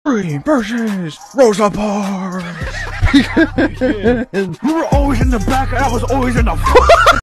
Green versus Rosa Parks. You were always in the back, I was always in the front.